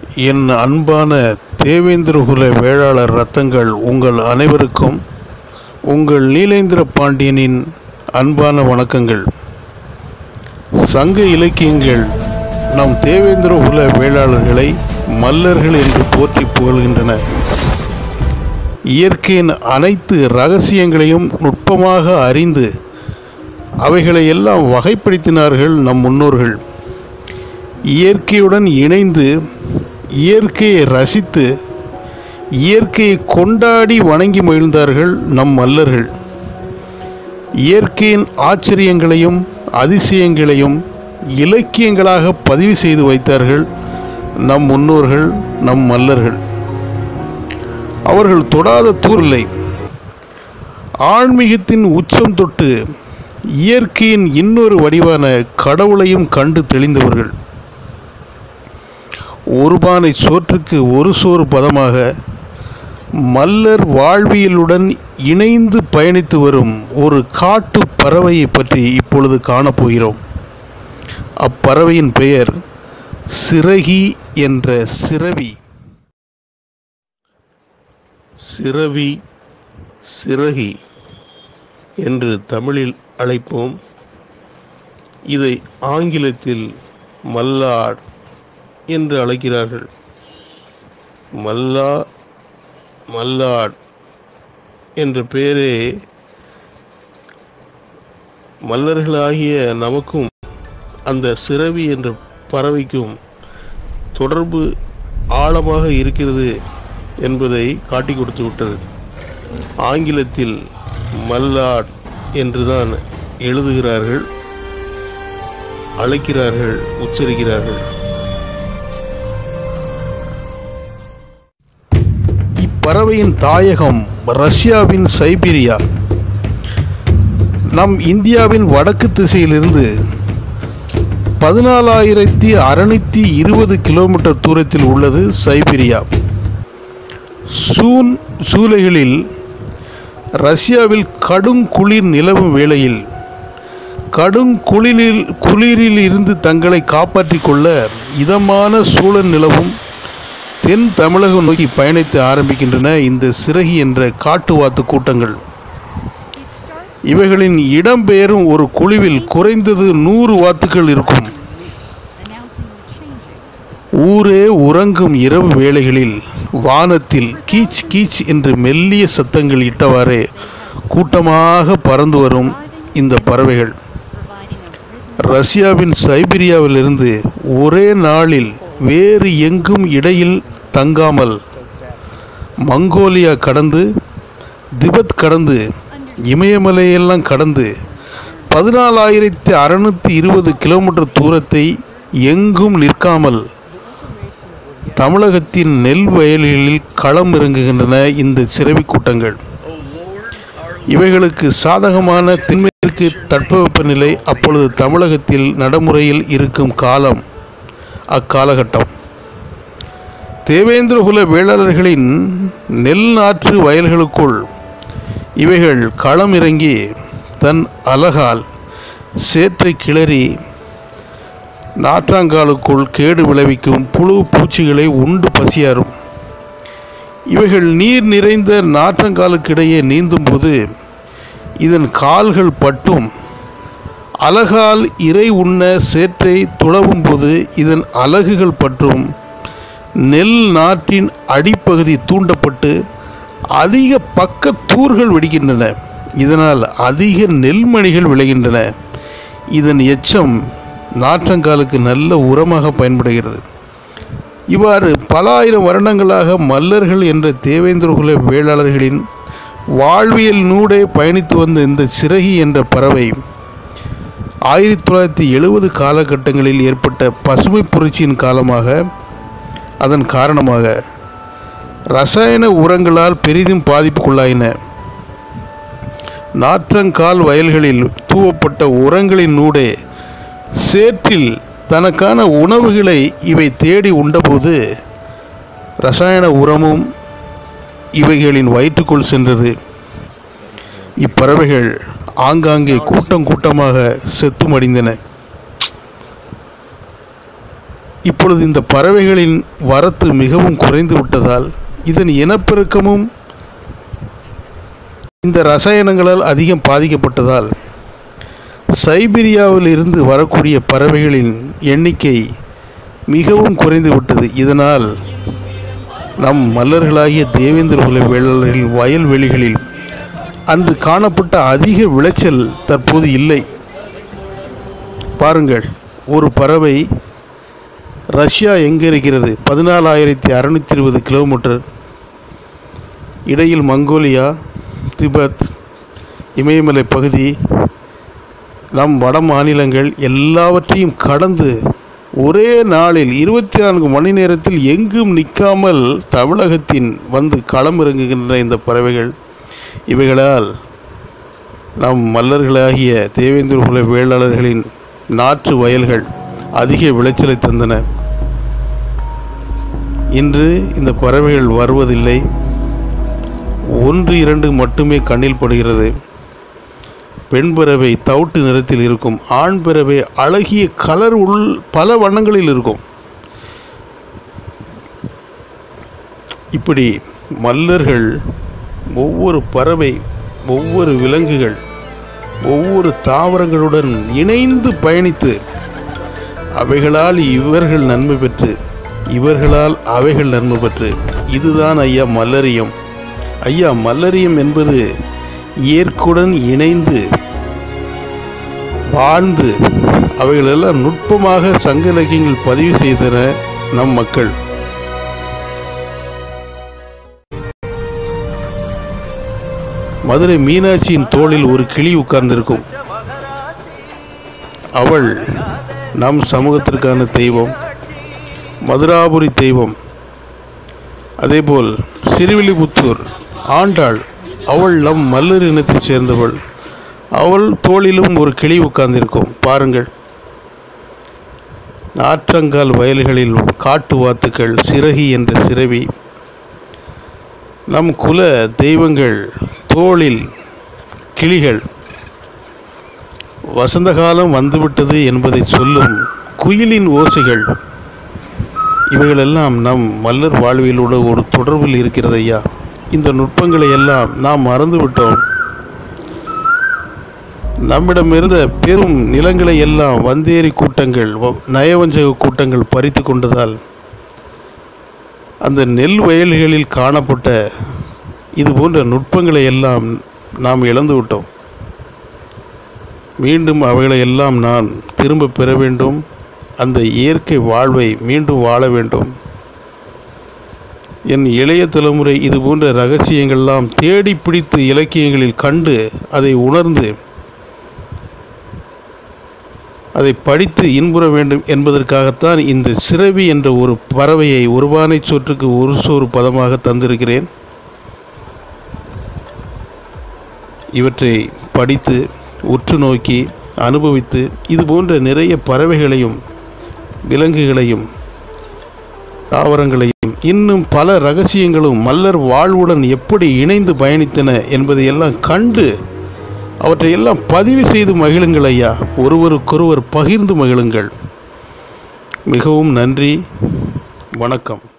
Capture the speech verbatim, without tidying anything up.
என் அன்பான தேவேந்திரகுல வேளாளர் ரத்தங்கள் உங்கள் அனைவருக்கும் உங்கள் நீலேந்திர பாண்டியனின் அன்பான வணக்கங்கள். சங்க இலக்கியங்கள் நம் தேவேந்திரகுல வேளாளர்களை மல்லர்கள் என்று போற்றி புகழ்கின்றன. இயற்கையின் அனைத்து இரகசியங்களையும் நுட்பமாக அறிந்து அவைகளை எல்லாம் வகைப்படுத்தினார்கள் நம் முன்னோர்கள். இயற்கையுடன் இணைந்து இயற்கையை ரசித்து இயற்கையை கொண்டாடி வணங்கி மகிழ்ந்தார்கள் நம் மல்லர்கள். இயற்கையின் ஆச்சரியங்களையும் அதிசயங்களையும் இலக்கியங்களாக பதிவு செய்து வைத்தார்கள் நம் முன்னோர்கள், நம் மல்லர்கள். அவர்கள் தொடாத தூரில்லை. ஆன்மீகத்தின் உச்சம் தொட்டு இயற்கையின் இன்னொரு வடிவான கடவுளையும் கண்டு தெளிந்தவர்கள். ஒரு பானை சோற்றுக்கு ஒரு சோறு பதமாக மல்லர் வாழ்வியலுடன் இணைந்து பயணித்து வரும் ஒரு காட்டு பறவையை பற்றி இப்பொழுது காணப்போகிறோம். அப்பறவையின் பெயர் சிறகி என்ற சிறவி. சிறவி, சிறகி என்று தமிழில் அழைப்போம். இதை ஆங்கிலத்தில் மல்லாட் என்று அழைக்கிறார்கள். மல்லா மல்லாட் என்ற பெயரே மல்லர்களாகிய நமக்கும் அந்த சிறவி என்ற பறவைக்கும் தொடர்பு ஆழமாக இருக்கிறது என்பதை காட்டி கொடுத்து விட்டது. ஆங்கிலத்தில் மல்லாட் என்றுதான் எழுதுகிறார்கள், அழைக்கிறார்கள், உச்சரிக்கிறார்கள். இப்பறவையின் தாயகம் ரஷ்யாவின் சைபீரியா. நம் இந்தியாவின் வடக்கு திசையிலிருந்து பதினாலாயிரத்தி அறுநூத்தி இருபது கிலோமீட்டர் தூரத்தில் உள்ளது சைபீரியா. சூன் சூலைகளில் ரஷ்யாவில் கடும் குளிர் நிலவும் வேளையில் கடும் குளிரில் குளிரில் இருந்து தங்களை காப்பாற்றிக் கொள்ள இதமான சூழல் நிலவும் தென் தமிழகம் நோக்கி பயணித்து ஆரம்பிக்கின்றன இந்த சிறகி என்ற காட்டுவாத்து கூட்டங்கள். இவைகளின் இடம்பெயரும் ஒரு குழுவில் குறைந்தது நூறு வாத்துக்கள் இருக்கும். ஊரே உறங்கும் இரவு வேளைகளில் வானத்தில் கீச் கீச் என்று மெல்லிய சத்தங்கள் இட்டவாறே கூட்டமாக பறந்து வரும் இந்த பறவைகள் ரஷ்யாவின் சைபீரியாவிலிருந்து ஒரே நாளில் வேறு எங்கும் இடையில் தங்காமல் மங்கோலியா கடந்து, திபெத் கடந்து, இமயமலையெல்லாம் கடந்து பதினாலாயிரத்தி அறுநூத்தி இருபது கிலோமீட்டர் தூரத்தை எங்கும் நிற்காமல் தமிழகத்தின் நெல் வயல்களில் களம் இறங்குகின்றன இந்த சிறவி கூட்டங்கள். இவைகளுக்கு சாதகமான தென்மேற்கு தட்பவெப்பநிலை அப்பொழுது தமிழகத்தில் நடைமுறையில் இருக்கும் காலம் அக்காலகட்டம். தேவேந்திரகுல வேளாளர்களின் நெல் நாற்று வயல்களுக்குள் இவைகள் களம் இறங்கி தன் அலகால் சேற்றை கிளறி நாற்றாங்காலுக்குள் கேடு விளைவிக்கும் புழு பூச்சிகளை உண்டு பசியாரும். இவைகள் நீர் நிறைந்த நாற்றங்காலுக்கிடையே நீந்தும் போது இதன் கால்கள் பட்டும் அலகால் இறை உண்ண சேற்றை துளவும் போது இதன் அலகுகள் பற்றும் நெல் நாற்றின் அடிப்பகுதி தூண்டப்பட்டு அதிக பக்க தூர்கள் வெடிக்கின்றன. இதனால் அதிக நெல்மணிகள் விளைகின்றன. இதன் எச்சம் நாற்றங்காலுக்கு நல்ல உரமாக பயன்படுகிறது. இவ்வாறு பல ஆயிரம் வருடங்களாக மல்லர்கள் என்ற தேவேந்திரகுல வேளாளர்களின் வாழ்வியல் நூடே பயணித்து வந்த இந்த சிறகி என்ற பறவை ஆயிரத்தி தொள்ளாயிரத்தி எழுபது காலகட்டங்களில் ஏற்பட்ட பசுமை புரட்சியின் காலமாக அதன் காரணமாக ரசாயன உரங்களால் பெரிதும் பாதிப்புக்குள்ளாயின. நாற்றங்கால் வயல்களில் தூவப்பட்ட உரங்களின் நூடே சேற்றில் தனக்கான உணவுகளை இவை தேடி உண்டபோது ரசாயன உரமும் இவைகளின் வயிற்றுக்குள் சென்றது. இப்பறவைகள் ஆங்காங்கே கூட்டம் கூட்டமாக செத்து மடிந்தன. இப்பொழுது இந்த பறவைகளின் வரத்து மிகவும் குறைந்து விட்டதால் இதன் இனப்பெருக்கமும் இந்த ரசாயனங்களால் அதிகம் பாதிக்கப்பட்டதால் சைபீரியாவில் இருந்து வரக்கூடிய பறவைகளின் எண்ணிக்கை மிகவும் குறைந்து விட்டது. இதனால் நம் மல்லர்களாகிய தேவேந்திர குல வேளாளர்களின் வயல்வெளிகளில் அன்று காணப்பட்ட அதிக விளைச்சல் தற்போது இல்லை. பாருங்கள், ஒரு பறவை ரஷ்யா எங்கே இருக்கிறது? பதினாலாயிரத்தி அறுநூற்றி இருபது கிலோமீட்டர், இடையில் மங்கோலியா, திபெத், இமயமலை பகுதி, நம் வட மாநிலங்கள் எல்லாவற்றையும் கடந்து ஒரே நாளில் இருபத்தி நான்கு மணி நேரத்தில் எங்கும் நிற்காமல் தமிழகத்தின் வந்து களமிறங்குகின்ற இந்த பறவைகள், இவைகளால் நம் மல்லர்களாகிய தேவேந்திர குல வேளாளர்களின் நாற்று வயல்கள் அதிக விளைச்சலை தந்தன. இன்று இந்த பறவைகள் வருவதில்லை. ஒன்று இரண்டு மட்டுமே கண்ணில் படுகிறது. பெண் பறவை தவிட்டு நிறத்தில் இருக்கும், ஆண் பறவை அழகிய கலர் உள் பல வண்ணங்களில் இருக்கும். இப்படி மல்லர்கள் ஒவ்வொரு பறவை, ஒவ்வொரு விலங்குகள், ஒவ்வொரு தாவரங்களுடன் இணைந்து பயணித்து அவைகளால் இவர்கள் நன்மை பெற்று இவர்களால் அவைகள் நன்மை பெற்று, இதுதான் ஐயா மல்லரியம். ஐயா மல்லரியம் என்பது இயற்கையுடன் இணைந்து வாழ்ந்து அவைகளெல்லாம் நுட்பமாக சங்க இலக்கியங்கள் பதிவு செய்தன நம் மக்கள். மதுரை மீனாட்சியின் தோளில் ஒரு கிளி உட்கார்ந்திருக்கும். அவள் நம் சமூகத்திற்கான தெய்வம், மதுராபுரி தெய்வம். அதேபோல் சிறுவில்லிபுத்தூர் ஆண்டாள், அவள் நம் மல்லர் இனத்தைச் சேர்ந்தவள். அவள் தோளிலும் ஒரு கிளி உட்கார்ந்திருக்கும். பாருங்கள், நாற்றங்கால் வயல்களில் காட்டு வாத்துக்கள், சிறகி என்ற சிறவி, நம் குல தெய்வங்கள் தோளில் கிளிகள். வசந்த காலம் வந்துவிட்டது என்பதை சொல்லும் குயிலின் ஓசைகள், இவைகளெல்லாம் நம் மல்லர் வாழ்விலோடு ஒரு தொடர்பில் இருக்கிறது ஐயா. இந்த நுட்பங்களை எல்லாம் நாம் மறந்துவிட்டோம். நம்மிடமிருந்த பெரும் நிலங்களை எல்லாம் வந்தேரி கூட்டங்கள், நயவஞ்சக கூட்டங்கள் பறித்து கொண்டதால் அந்த நெல் வயல்களில் காணப்பட்ட இது போன்ற நுட்பங்களை எல்லாம் நாம் இழந்து விட்டோம். மீண்டும் அவைகளை எல்லாம் நான் திரும்ப பெற வேண்டும். அந்த இயற்கை வாழ்வை மீண்டும் வாழ வேண்டும். என் இளைய தலைமுறை இது போன்ற ரகசியங்கள்லாம் தேடி பிடித்து இலக்கியங்களில் கண்டு அதை உணர்ந்து அதை படித்து இன்புற வேண்டும் என்பதற்காகத்தான் இந்த சிறவி என்ற ஒரு பறவையை ஒருபானை சோற்றுக்கு ஒரு சோறு பதமாக தந்திருக்கிறேன். இவற்றை படித்து உற்று நோக்கி அனுபவித்து இது போன்ற நிறைய பறவைகளையும் விலங்குகளையும் தாவரங்களையும் இன்னும் பல ரகசியங்களும் மல்லர் வாழ்வுடன் எப்படி இணைந்து பயணித்தன என்பதையெல்லாம் கண்டு அவற்றையெல்லாம் பதிவு செய்து மகிழுங்கள் ஐயா. ஒருவருக்கொருவர் பகிர்ந்து மகிழுங்கள். மிகவும் நன்றி. வணக்கம்.